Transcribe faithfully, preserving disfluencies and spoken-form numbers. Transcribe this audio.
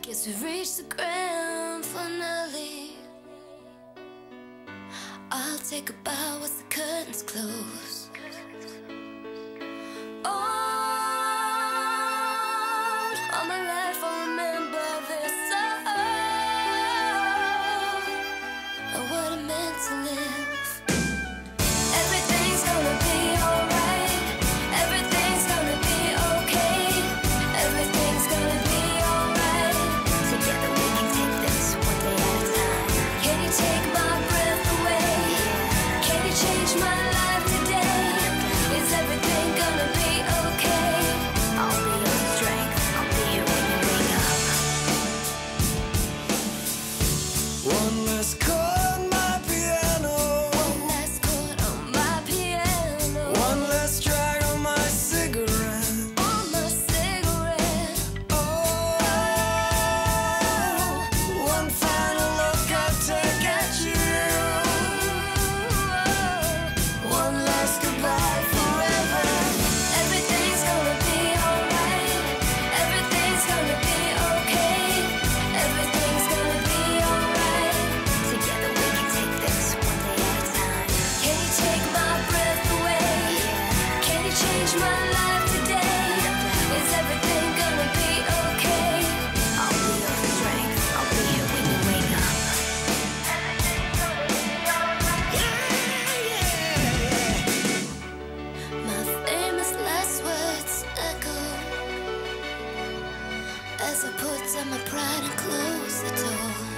Guess we've reached the grand finale. I'll take a bow as the curtains close. Oh, all my life I'll remember this song and what it meant to live. Everything's gonna be alright. Everything's gonna be okay. Everything's gonna be alright. Together we can take this one day at a time. Can you take my breath away? Can you change my life today? Is everything gonna be okay? I'll be your strength. I'll be here when you wake up. One less chord on my piano. One last chord on my piano. One less drag on my cigarette. On my cigarette. Oh, one final look I take at you. One last goodbye forever. Everything's gonna be alright. Everything's gonna be okay. Everything's gonna be alright. Together we can take this one day at a time. Can you take my breath away? Can you change my life today? Is everything gonna be okay? I'll be your strength. I'll be here when you wake up. My famous last words echo as I put down my pride and close the door.